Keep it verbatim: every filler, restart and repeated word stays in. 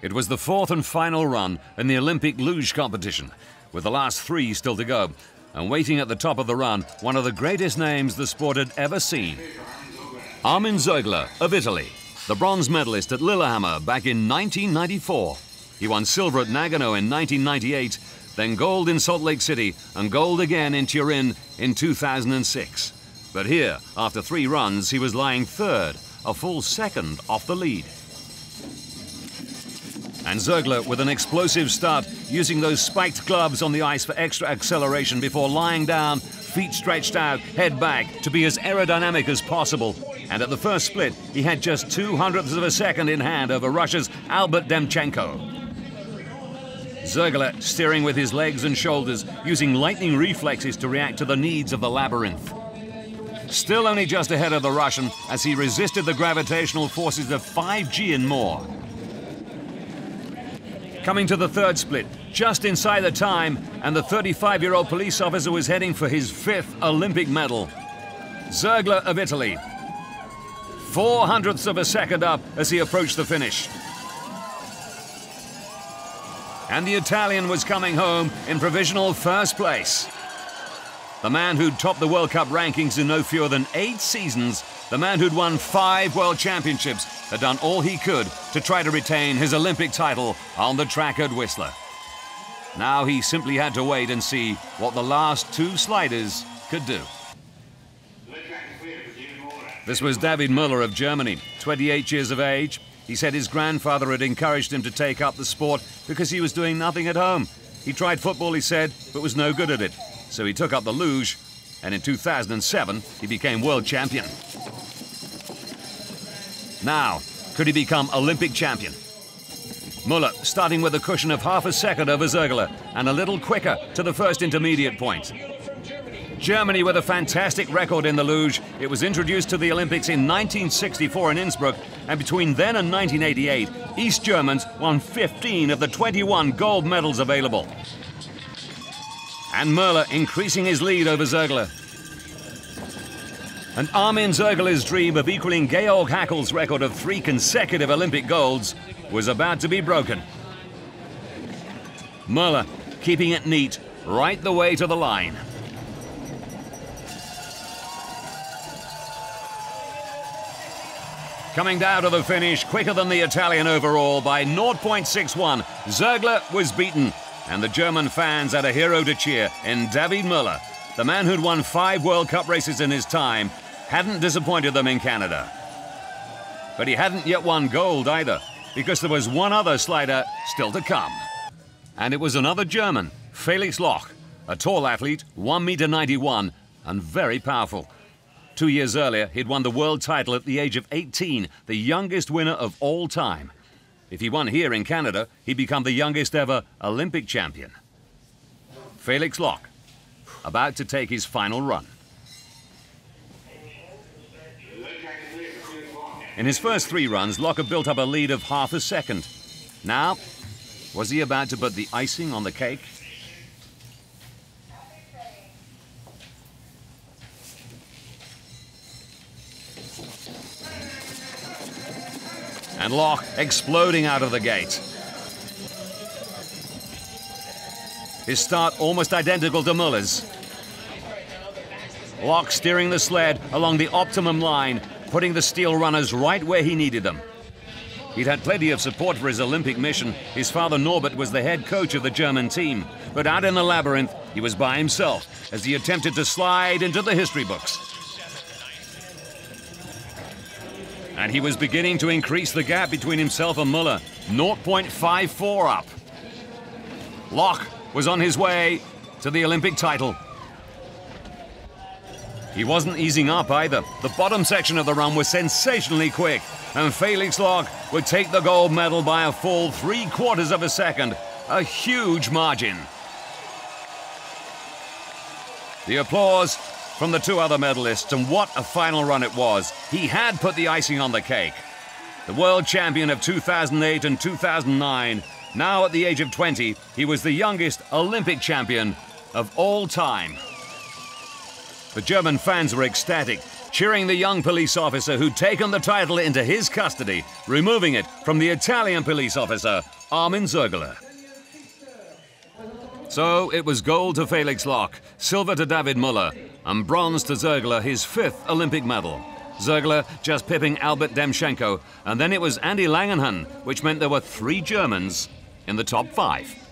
It was the fourth and final run in the Olympic luge competition, with the last three still to go. And waiting at the top of the run, one of the greatest names the sport had ever seen. Armin Zoegler of Italy, the bronze medalist at Lillehammer back in nineteen ninety-four. He won silver at Nagano in nineteen ninety-eight, then gold in Salt Lake City and gold again in Turin in two thousand six. But here, after three runs, he was lying third, a full second off the lead. And Zoegler with an explosive start, using those spiked gloves on the ice for extra acceleration before lying down, feet stretched out, head back, to be as aerodynamic as possible. And at the first split, he had just two hundredths of a second in hand over Russia's Albert Demchenko. Zoegler steering with his legs and shoulders, using lightning reflexes to react to the needs of the labyrinth. Still only just ahead of the Russian as he resisted the gravitational forces of five G and more. Coming to the third split, just inside the time, and the thirty-five-year-old police officer was heading for his fifth Olympic medal. Zoegler of Italy, four hundredths of a second up as he approached the finish. And the Italian was coming home in provisional first place. The man who'd topped the World Cup rankings in no fewer than eight seasons, the man who'd won five World Championships, had done all he could to try to retain his Olympic title on the track at Whistler. Now he simply had to wait and see what the last two sliders could do. This was David Müller of Germany, twenty-eight years of age. He said his grandfather had encouraged him to take up the sport because he was doing nothing at home. He tried football, he said, but was no good at it. So he took up the luge, and in two thousand seven, he became world champion. Now, could he become Olympic champion? Müller starting with a cushion of half a second over Zoegler and a little quicker to the first intermediate point. Germany with a fantastic record in the luge. It was introduced to the Olympics in nineteen sixty-four in Innsbruck, and between then and nineteen eighty-eight, East Germans won fifteen of the twenty-one gold medals available. And Müller increasing his lead over Zoegler. And Armin Zoegler's dream of equaling Georg Haeckel's record of three consecutive Olympic golds was about to be broken. Müller keeping it neat right the way to the line. Coming down to the finish quicker than the Italian overall by zero point six one, Zoegler was beaten, and the German fans had a hero to cheer in David Müller. The man who'd won five World Cup races in his time hadn't disappointed them in Canada. But he hadn't yet won gold either, because there was one other slider still to come. And it was another German, Felix Loch, a tall athlete, one meter ninety-one, and very powerful. Two years earlier, he'd won the world title at the age of eighteen, the youngest winner of all time. If he won here in Canada, he'd become the youngest ever Olympic champion. Felix Loch, about to take his final run. In his first three runs, Loch had built up a lead of half a second. Now, was he about to put the icing on the cake? And Loch exploding out of the gate. His start almost identical to Müller's. Loch steering the sled along the optimum line, putting the steel runners right where he needed them. He'd had plenty of support for his Olympic mission. His father Norbert was the head coach of the German team. But out in the labyrinth, he was by himself as he attempted to slide into the history books. And he was beginning to increase the gap between himself and Müller, zero point five four up. Loch was on his way to the Olympic title. He wasn't easing up either. The bottom section of the run was sensationally quick, and Felix Loch would take the gold medal by a full three quarters of a second, a huge margin. The applause from the two other medalists, and what a final run it was. He had put the icing on the cake. The world champion of two thousand eight and two thousand nine, now at the age of twenty, he was the youngest Olympic champion of all time. The German fans were ecstatic, cheering the young police officer who'd taken the title into his custody, removing it from the Italian police officer, Armin Zergler. So it was gold to Felix Loch, silver to David Müller, and bronze to Zergler, his fifth Olympic medal. Zergler just pipping Albert Demchenko, and then it was Andy Langenhan, which meant there were three Germans in the top five.